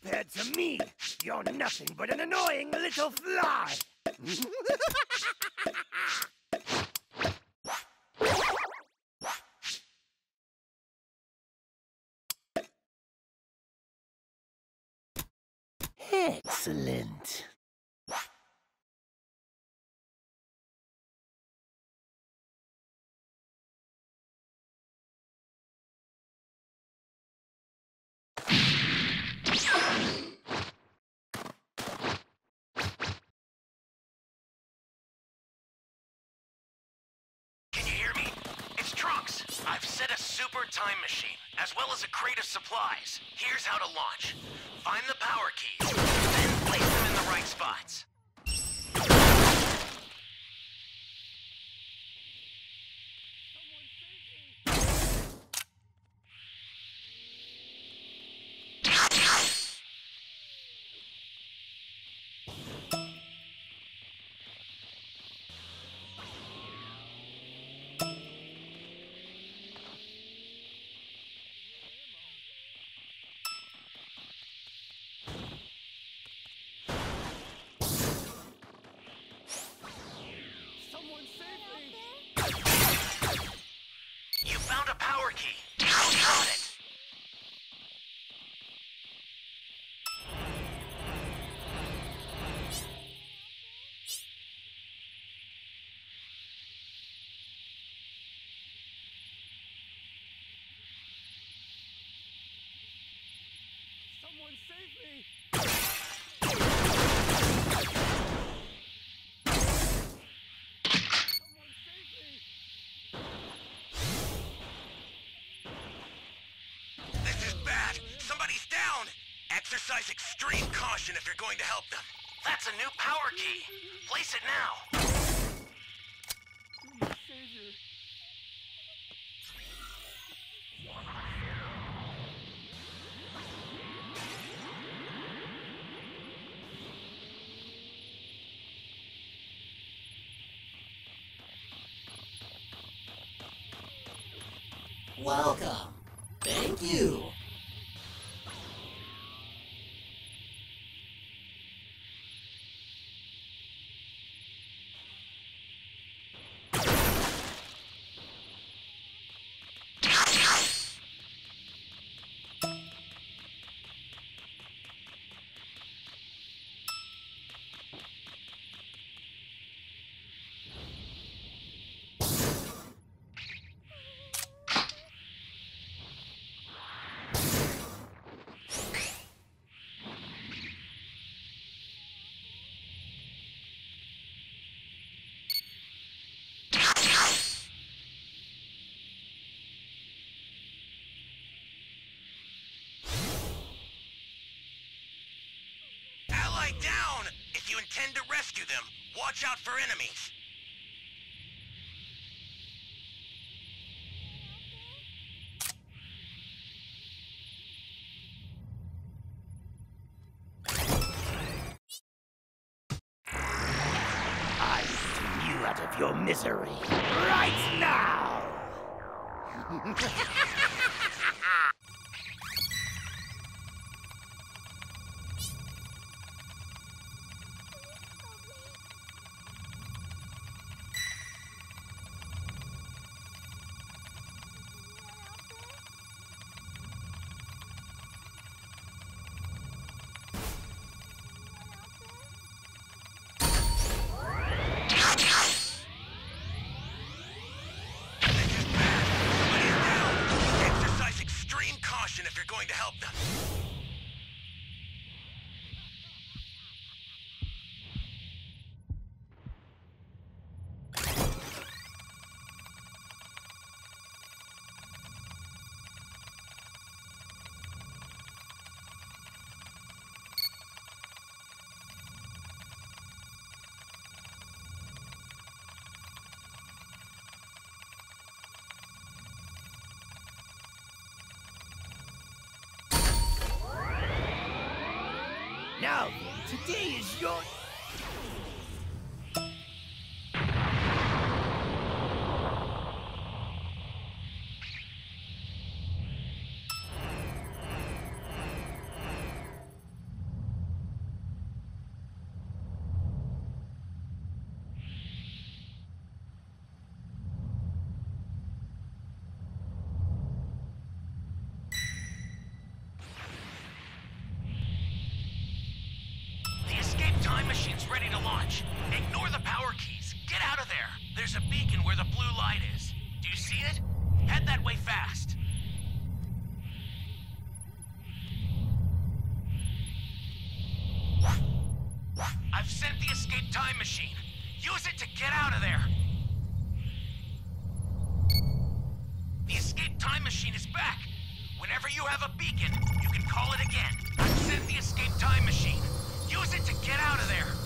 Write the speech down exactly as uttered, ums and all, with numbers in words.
Compared to me, you're nothing but an annoying little fly. Excellent. I've set a super time machine, as well as a crate of supplies. Here's how to launch. Find the power keys, then place them in the right spots. Someone save me! This is bad! Somebody's down! Exercise extreme caution if you're going to help them. That's a new power key. Place it now. Savior. Welcome. Thank you. Down! If you intend to rescue them, watch out for enemies. I see you out of your misery right now! If you're going to help them. Now then, today is your... ready to launch. Ignore the power keys. Get out of there. There's a beacon where the blue light is. Do you see it? Head that way fast. I've sent the escape time machine. Use it to get out of there. The escape time machine is back. Whenever you have a beacon, you can call it again. I've sent the escape time machine. Use it to get out of there.